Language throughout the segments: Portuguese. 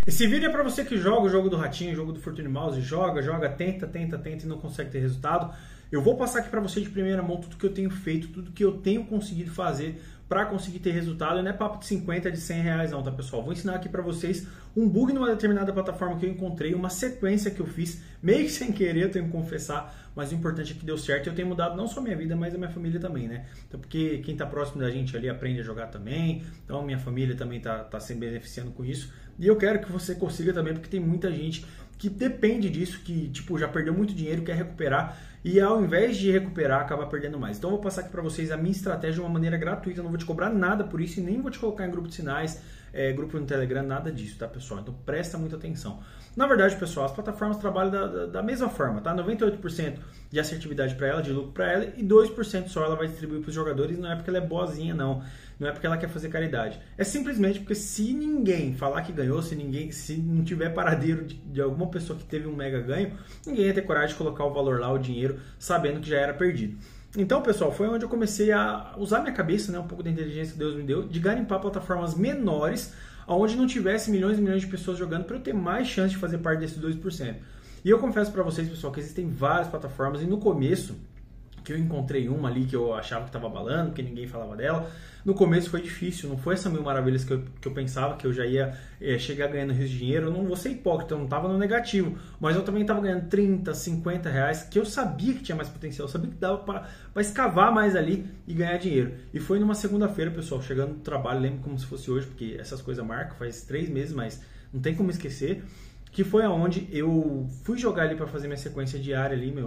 Esse vídeo é para você que joga o jogo do ratinho, o jogo do Fortune Mouse, joga, tenta e não consegue ter resultado. Eu vou passar aqui para você de primeira mão tudo que eu tenho feito, tudo que eu tenho conseguido fazer para conseguir ter resultado. E não é papo de 50, de 100 reais não, tá pessoal? Vou ensinar aqui para vocês um bug numa determinada plataforma que eu encontrei, uma sequência que eu fiz, meio que sem querer, eu tenho que confessar, mas o importante é que deu certo e eu tenho mudado não só a minha vida, mas a minha família também, né? Então, porque quem tá próximo da gente ali aprende a jogar também, então minha família também tá se beneficiando com isso. E eu quero que você consiga também, porque tem muita gente que depende disso, que tipo já perdeu muito dinheiro, quer recuperar e ao invés de recuperar acaba perdendo mais. Então eu vou passar aqui para vocês a minha estratégia de uma maneira gratuita, eu não vou te cobrar nada por isso e nem vou te colocar em grupo de sinais, grupo no Telegram, nada disso, tá pessoal? Então presta muita atenção. Na verdade, pessoal, as plataformas trabalham da mesma forma, tá? 98% de assertividade para ela, de lucro para ela e 2% só ela vai distribuir para os jogadores, não é porque ela é boazinha não. Não é porque ela quer fazer caridade. É simplesmente porque se ninguém falar que ganhou, se não tiver paradeiro de alguma pessoa que teve um mega ganho, ninguém ia ter coragem de colocar o valor lá, o dinheiro, sabendo que já era perdido. Então, pessoal, foi onde eu comecei a usar minha cabeça, né, um pouco da inteligência que Deus me deu, de garimpar plataformas menores, onde não tivesse milhões e milhões de pessoas jogando, para eu ter mais chance de fazer parte desses 2%. E eu confesso para vocês, pessoal, que existem várias plataformas, e no começo, que eu encontrei uma ali que eu achava que estava balando, porque ninguém falava dela. No começo foi difícil, não foi essa mil maravilhas que eu pensava que eu já ia chegar ganhando rios de dinheiro. Eu não vou ser hipócrita, eu não estava no negativo, mas eu também estava ganhando 30, 50 reais, que eu sabia que tinha mais potencial, eu sabia que dava para escavar mais ali e ganhar dinheiro. E foi numa segunda-feira, pessoal, chegando no trabalho, lembro como se fosse hoje, porque essas coisas marcam, faz 3 meses, mas não tem como esquecer, que foi aonde eu fui jogar ali para fazer minha sequência diária ali,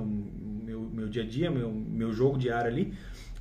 meu dia a dia, meu jogo diário ali,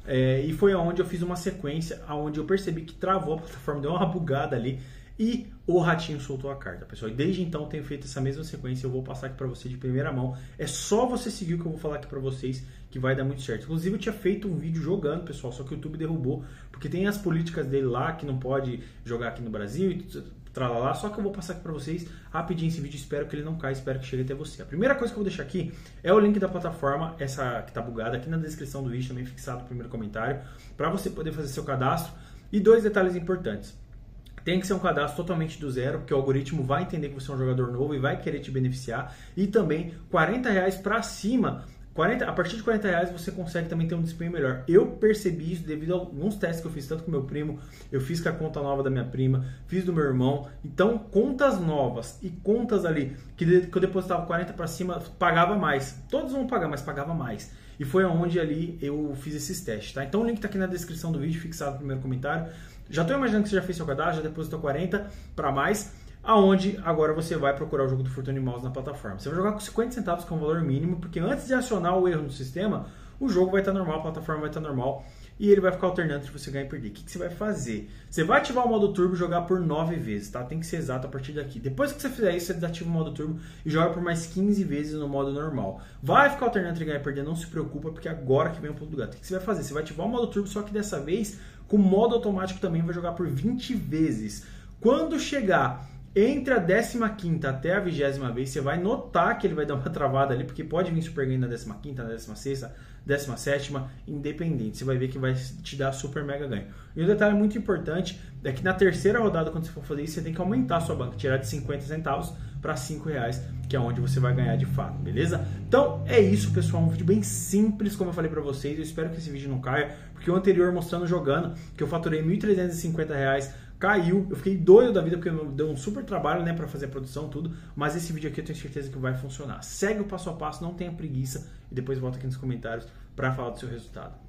e foi aonde eu fiz uma sequência, aonde eu percebi que travou a plataforma, deu uma bugada ali e o ratinho soltou a carta, pessoal. E desde então eu tenho feito essa mesma sequência, eu vou passar aqui para você de primeira mão. É só você seguir o que eu vou falar aqui para vocês que vai dar muito certo. Inclusive eu tinha feito um vídeo jogando, pessoal, só que o YouTube derrubou, porque tem as políticas dele lá que não pode jogar aqui no Brasil e tralala, só que eu vou passar aqui para vocês rapidinho esse vídeo, espero que ele não caia, espero que chegue até você. A primeira coisa que eu vou deixar aqui é o link da plataforma, essa que tá bugada, aqui na descrição do vídeo, também fixado no primeiro comentário, para você poder fazer seu cadastro. E 2 detalhes importantes. Tem que ser um cadastro totalmente do zero, porque o algoritmo vai entender que você é um jogador novo e vai querer te beneficiar. E também 40 reais para cima. A partir de 40 reais você consegue também ter um desempenho melhor. Eu percebi isso devido a alguns testes que eu fiz, tanto com meu primo, eu fiz com a conta nova da minha prima, fiz do meu irmão. Então, contas novas e contas ali que eu depositava 40 para cima, pagava mais. Todos vão pagar, mas pagava mais. E foi onde ali eu fiz esses testes, tá? Então o link está aqui na descrição do vídeo, fixado no primeiro comentário. Já estou imaginando que você já fez seu cadastro, já depositou 40 para mais, aonde agora você vai procurar o jogo do Fortune Mouse na plataforma. Você vai jogar com 50 centavos, que é um valor mínimo, porque antes de acionar o erro no sistema, o jogo vai estar normal, a plataforma vai estar normal, e ele vai ficar alternando entre você ganhar e perder. O que você vai fazer? Você vai ativar o modo turbo e jogar por 9 vezes, tá? Tem que ser exato a partir daqui. Depois que você fizer isso, você desativa o modo turbo e joga por mais 15 vezes no modo normal. Vai ficar alternando entre ganhar e perder, não se preocupa, porque agora que vem o pulo do gato. O que você vai fazer? Você vai ativar o modo turbo, só que dessa vez, com modo automático também, vai jogar por 20 vezes. Quando chegar entre a 15ª até a 20ª vez, você vai notar que ele vai dar uma travada ali, porque pode vir super ganho na 15ª, na 16ª, 17ª, independente. Você vai ver que vai te dar super mega ganho. E um detalhe muito importante é que na terceira rodada, quando você for fazer isso, você tem que aumentar a sua banca, tirar de 50 centavos para 5 reais, que é onde você vai ganhar de fato, beleza? Então é isso, pessoal, um vídeo bem simples, como eu falei para vocês. Eu espero que esse vídeo não caia, porque o anterior mostrando jogando, que eu faturei R$ 1.350, caiu, eu fiquei doido da vida porque deu um super trabalho, né, para fazer a produção, tudo, mas esse vídeo aqui eu tenho certeza que vai funcionar. Segue o passo a passo, não tenha preguiça e depois volta aqui nos comentários para falar do seu resultado.